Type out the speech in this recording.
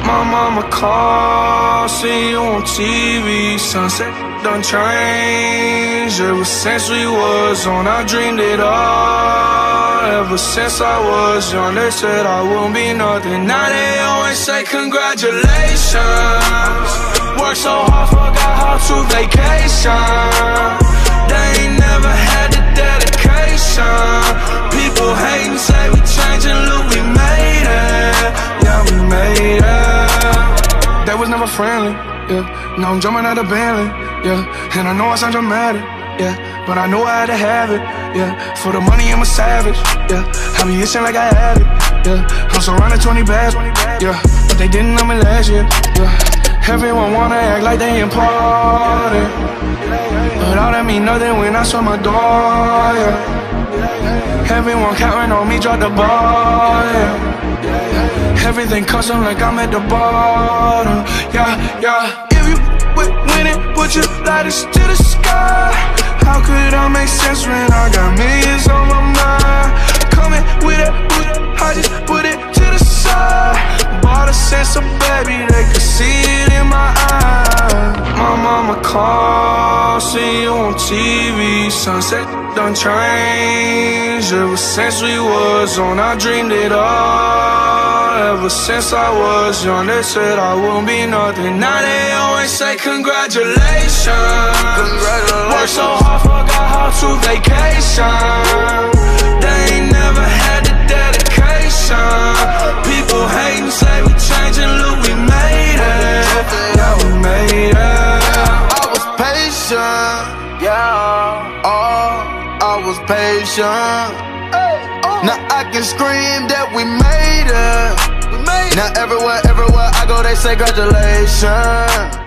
My mama called, see you on TV. Sunset done changed. Ever since we was on, I dreamed it all. Ever since I was young, they said I wouldn't be nothing. Now they always say congratulations. Worked so hard, forgot how to vacation. They ain't never had the dedication. People hating, say we changing, look, we made it. Yeah, we made it. They was never friendly, yeah. Now I'm jumping out of Bentley, yeah. And I know I sound dramatic, yeah, but I know I had to have it, yeah. For the money, I'm a savage, yeah. I be itching like I had it, yeah. I'm surrounded 20 bags, yeah. But they didn't know me last year, yeah. Everyone wanna act like they important, but all that mean nothing when I shut my door, yeah. Everyone counting on me, drop the ball, yeah. Everything custom like I'm at the bottom, yeah, yeah. If you winning, put your lighters to the sky. How could I make sense when I got millions on my mind? Coming with it, I just put it to the side. Bought a sense of baby, they could see it in my eyes. My mama called, see you on TV. Sunset done changed. Ever since we was on, I dreamed it all. Ever since I was young, they said I wouldn't be nothing. Now they always say congratulations. Worked so hard, forgot how to vacation. They ain't never had the dedication. People hating, say we changing, look, we made it. Yeah, we made it. I was patient, yeah. Oh, I was patient. Now I can scream that we made it. Now everywhere I go, they say congratulations.